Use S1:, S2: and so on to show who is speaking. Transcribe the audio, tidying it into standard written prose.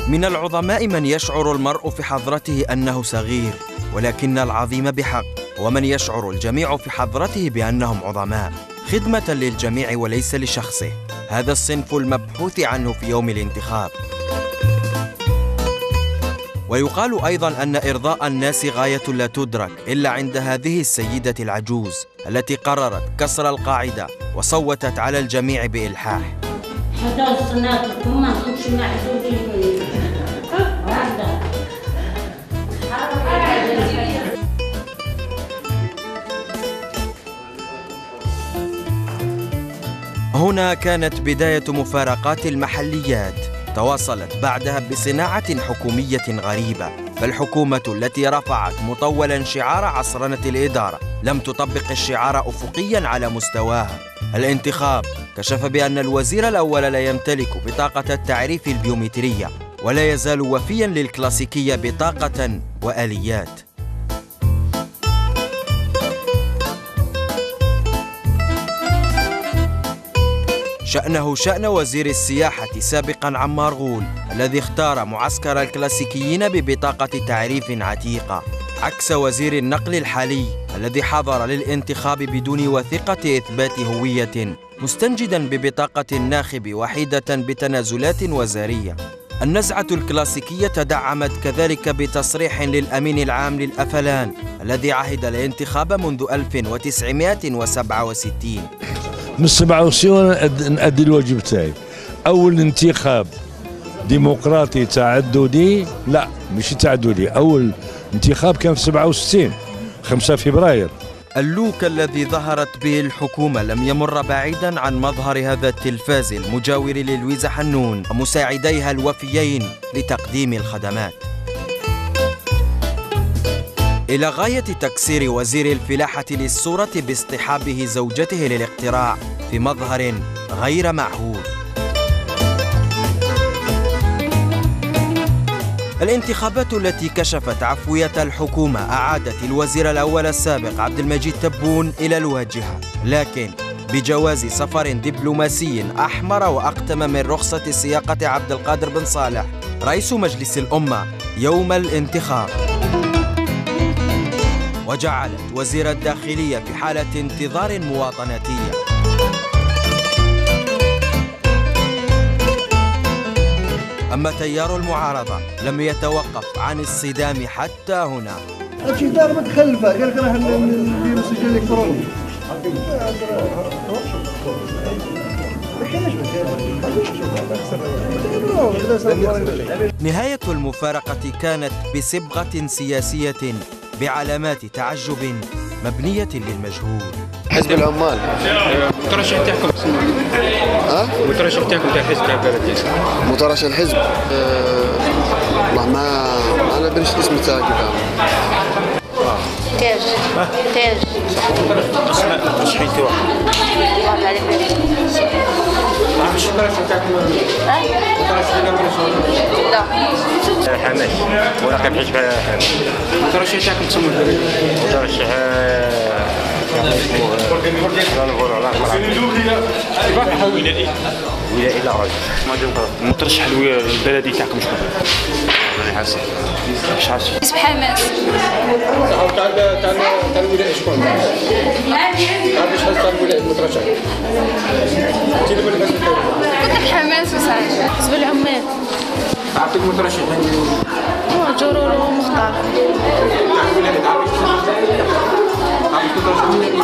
S1: من العظماء من يشعر المرء في حضرته أنه صغير، ولكن العظيم بحق هو من يشعر الجميع في حضرته بأنهم عظماء، خدمة للجميع وليس لشخصه. هذا الصنف المبحوث عنه في يوم الانتخاب. ويقال أيضاً أن إرضاء الناس غاية لا تدرك إلا عند هذه السيدة العجوز التي قررت كسر القاعدة وصوتت على الجميع بإلحاح. هنا كانت بداية مفارقات المحليات، تواصلت بعدها بصناعة حكومية غريبة، فالحكومة التي رفعت مطولا شعار عصرنة الإدارة لم تطبق الشعار أفقيا على مستواها. الانتخاب كشف بأن الوزير الأول لا يمتلك بطاقة التعريف البيومترية، ولا يزال وفيا للكلاسيكية بطاقة وآليات. شأنه شأن وزير السياحة سابقاً عمار غول الذي اختار معسكر الكلاسيكيين ببطاقة تعريف عتيقة، عكس وزير النقل الحالي الذي حضر للانتخاب بدون وثيقة إثبات هوية، مستنجداً ببطاقة الناخب وحيدة بتنازلات وزارية. النزعة الكلاسيكية دعمت كذلك بتصريح للأمين العام للأفلان الذي عهد الانتخاب منذ 1967.
S2: من 67 نأدي الواجب تاعي. أول انتخاب ديمقراطي تعددي، لا مش تعددي، أول انتخاب كان في 67 5 فبراير.
S1: اللوك الذي ظهرت به الحكومة لم يمر بعيدا عن مظهر هذا التلفاز المجاور للويزا حنون ومساعديها الوفيين لتقديم الخدمات، إلى غاية تكسير وزير الفلاحة للصورة باصطحابه زوجته للاقتراع في مظهر غير معهود. الانتخابات التي كشفت عفوية الحكومة أعادت الوزير الأول السابق عبد المجيد تبون إلى الواجهة، لكن بجواز سفر دبلوماسي أحمر وأقتم من رخصة سياقة عبد القادر بن صالح رئيس مجلس الأمة يوم الانتخاب، وجعلت وزير الداخلية في حالة انتظار مواطناتية. أما تيار المعارضة لم يتوقف عن الصدام حتى هنا.
S3: الجدار متخلفة، قال لك راح نديروا سجل إلكتروني.
S1: نهاية المفارقة كانت بصبغة سياسية بعلامات تعجب مبنية للمجهول.
S4: حزب العمال
S5: مترشح تاعكم مترشح تاعكم تاع الحزب تاع البلدية،
S4: مترشح الحزب والله ما انا بنش الاسم تاعك
S6: تاج
S5: مترشحين تاعكم
S6: والله عليك
S5: مش المترشح تاعكم
S6: لا
S5: حماس ولا كان حزب حماس. المترشح تاعكم تسمى البلدية مترشح ولائي لا راجل المترشح البلدي تاعكم شكون؟ راني حاسب مش حاسب
S6: حزب حماس
S5: تاع الولاية شكون؟ مش حاسب تاع الولاية المترشح قلت
S6: لك حماس وصراحة حزب العمال
S5: عطيك مترشح
S6: هو جرور ومختار
S5: تاع الولاية عطيك مترشح